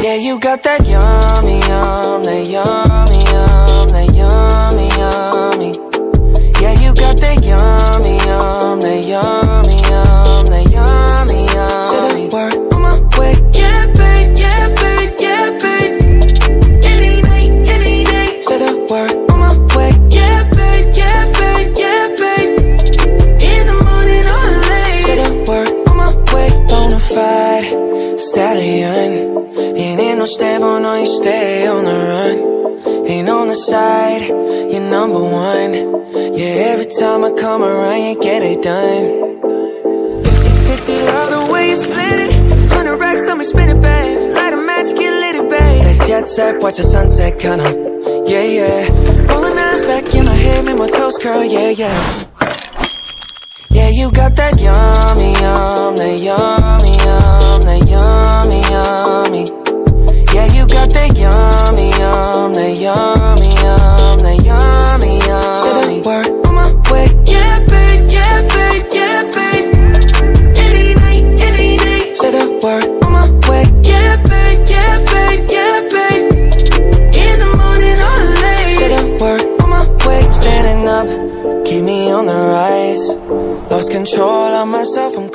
Yeah, you got that yummy, yum, that yummy, yum, that yummy, yummy. Yeah, you got that yummy, yum, that yummy, yum, that yummy, yummy. Say the word on my way. Yeah, babe, yeah, babe, yeah, babe. Any night, any day. Say the word on my way. Yeah, babe, yeah, babe, yeah, babe. In the morning or late. Say the word on my way. Bonafide stallion. Ain't in no stable, no, you stay on the run. Ain't on the side, you're number one. Yeah, every time I come around, you get it done. 50-50, love the way you split it. 100 racks on me, spin it, babe. Light a match, get lit, it, babe. That jet set, watch the sunset, kinda. Yeah, yeah. Rolling eyes back in my head, make my toes curl, yeah, yeah. Yeah, you got that yummy, yum, that yummy, yum, that yummy, yummy. Yeah, you got that yummy, yum, that yummy, yum, that yummy, yummy. Say the word on my way. Yeah, babe, yeah, babe, yeah, babe. Any night, any day. Say the word on my way. Yeah, babe, yeah, babe, yeah, babe. In the morning or late. Say the word on my way. Standing up, keep me on the rise. Lost control of myself, I'm